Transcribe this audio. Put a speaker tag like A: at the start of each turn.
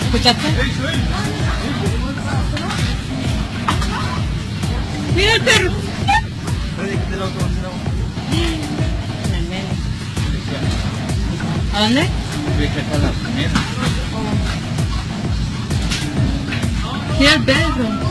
A: ¿Escuchaste? ¡Mira el perro! ¿A dónde? Mira el perro.